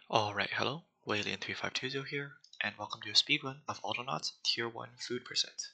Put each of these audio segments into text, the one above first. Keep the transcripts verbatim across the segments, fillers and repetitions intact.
Alright, hello, Waylian three five two zero here, and welcome to a speedrun of Autonauts Tier one Food Percent.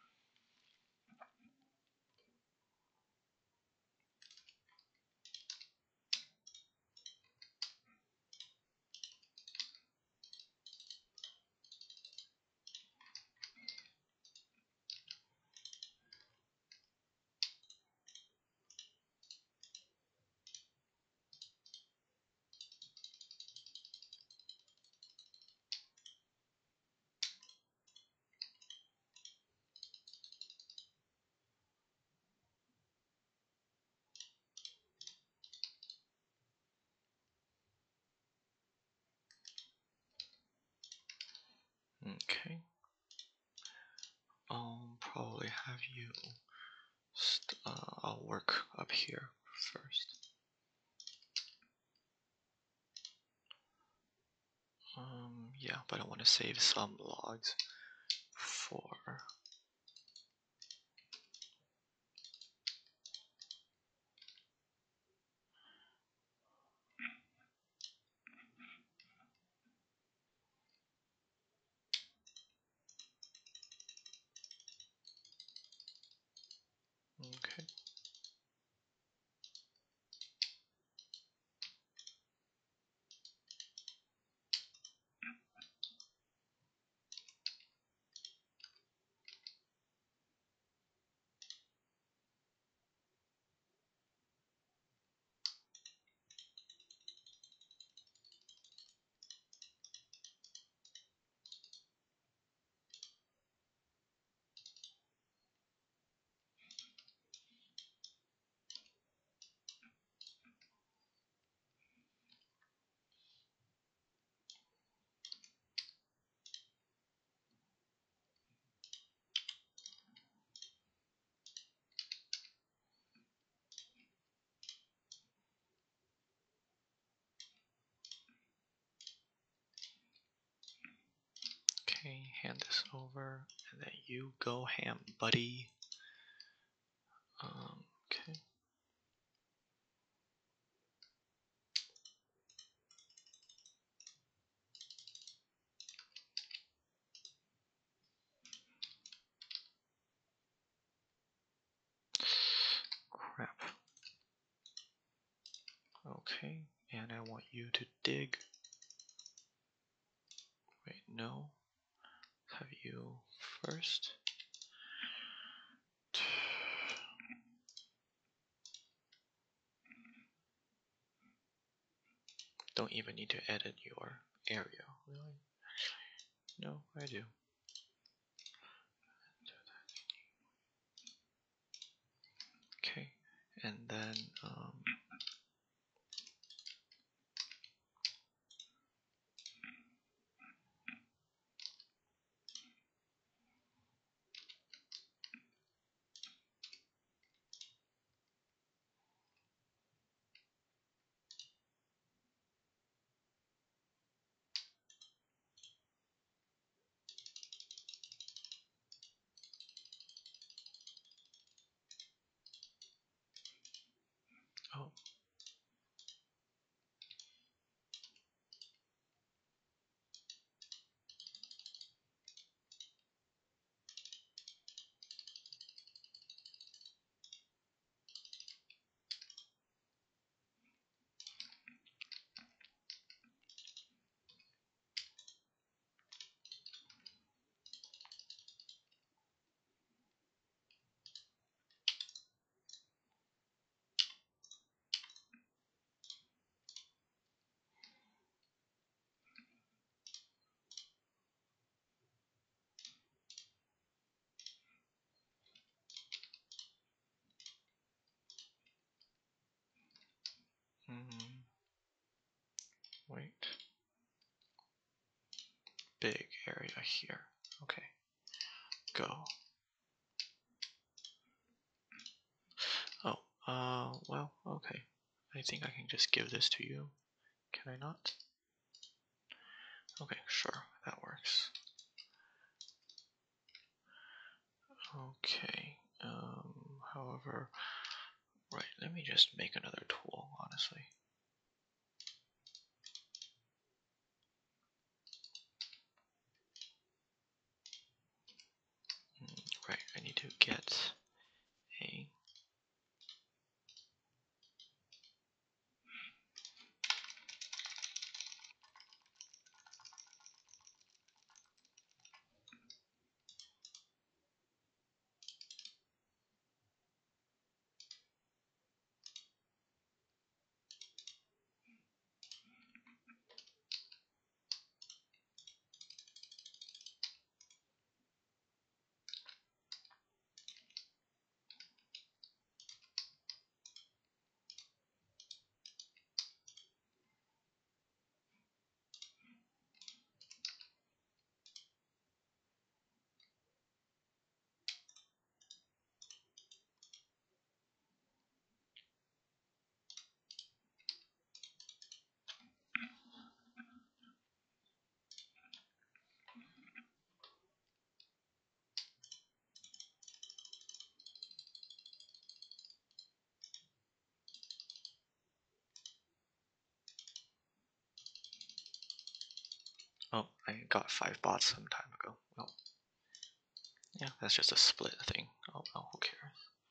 Okay. I'll probably have you, st uh, I'll work up here first. Um, yeah, but I want to save some logs for... Okay. Okay, hand this over, and then you go ham, buddy. Um, okay. Crap. Okay, and I want you to dig. Wait, no. Have you first. Don't even need to edit your area, really? No, I do. Okay, and then um, oh, mm, wait, big area here. Okay, go. Oh, uh, well, okay. I think I can just give this to you. Can I not? Okay, sure, that works. Okay, um, however, right, let me just make another tool, honestly. Oh, I got five bots some time ago. Well, yeah, that's just a split thing. Oh well, who cares?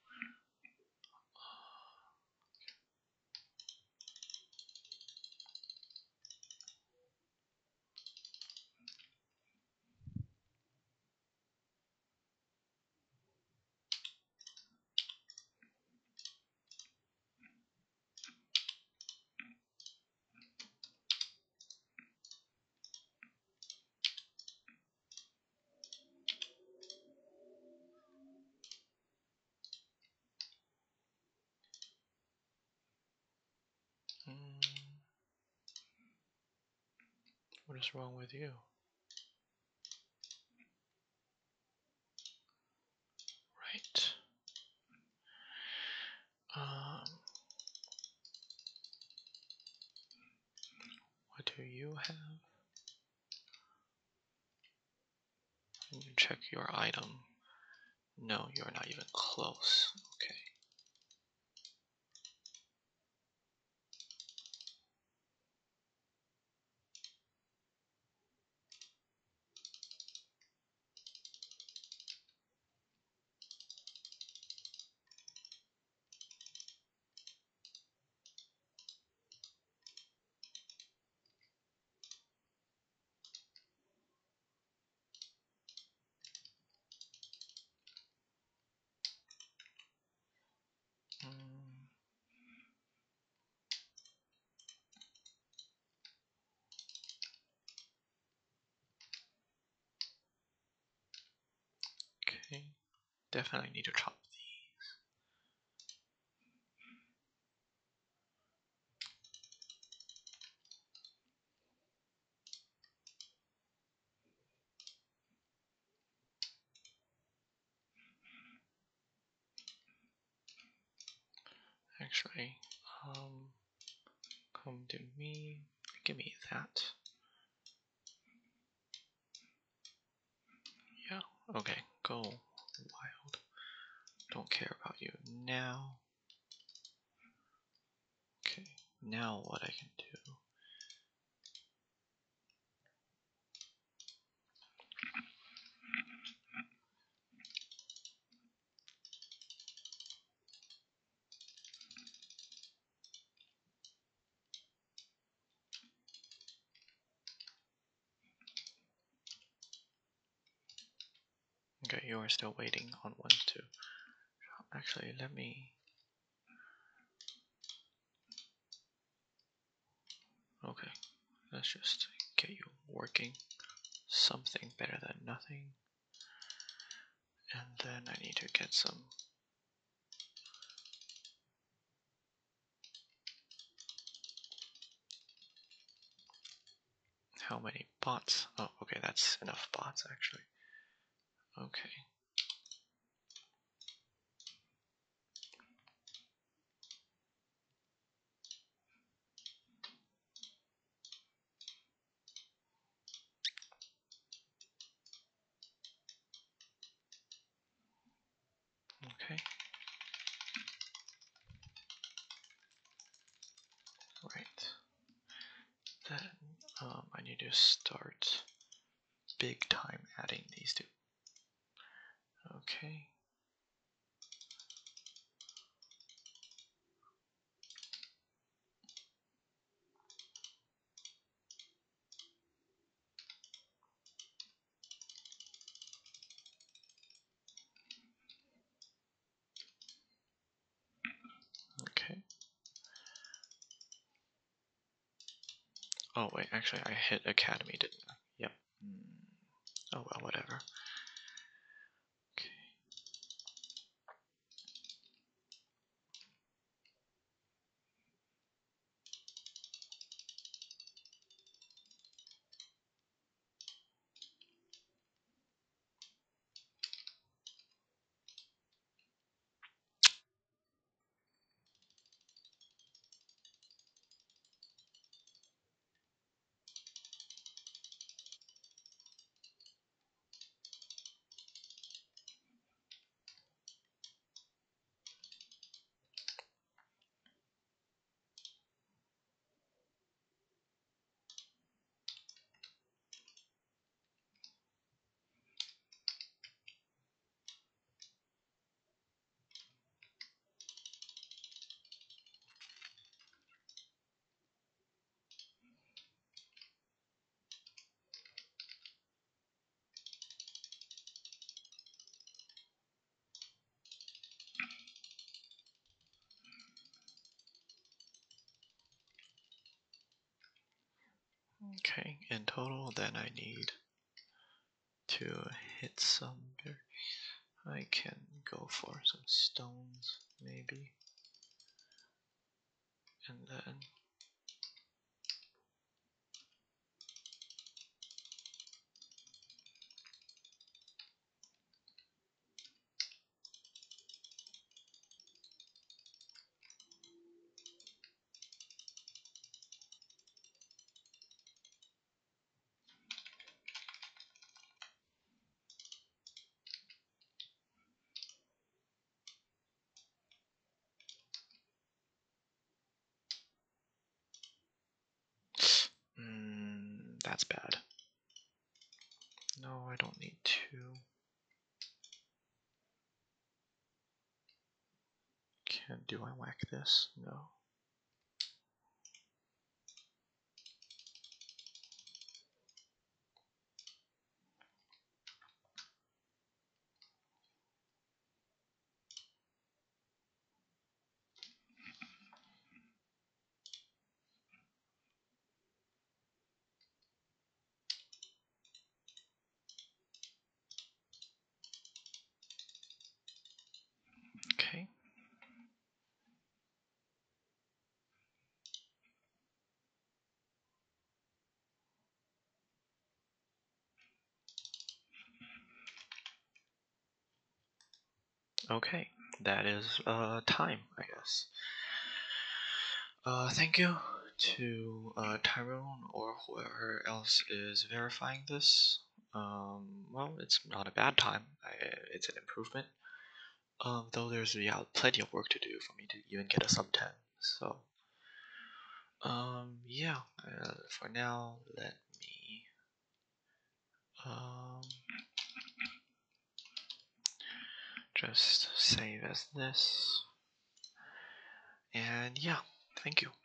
Mm, what is wrong with you? Right. Um, what do you have? You check your item. No, you're not even close. Okay. Mm, okay. Definitely need to chop these. Actually, um, come to me. Give me that. Yeah. Okay. Go wild. Don't care about you now. Okay. Now what I can do? Okay, you are still waiting on one to drop. Actually, let me. Okay, let's just get you working. Something better than nothing. And then I need to get some. How many bots? Oh, okay, that's enough bots actually. Okay. Okay. Right. Then um, I need to start big time adding these two. Okay. Okay. Oh wait, actually I hit Academy, didn't I? Yep. Mm. Oh well, whatever. Okay. Okay, in total, then I need to hit some. I can go for some stones, maybe, and then mm, that's bad. No, I don't need to. Can do I whack this? No. Okay. Okay, that is uh, time, I guess. Uh, thank you to uh, Tyrone or whoever else is verifying this. Um, well, it's not a bad time. I, it's an improvement. Um, though there's yeah, plenty of work to do for me to even get a sub ten. So, um, yeah. Uh, for now, let me um just save as this. And yeah, thank you.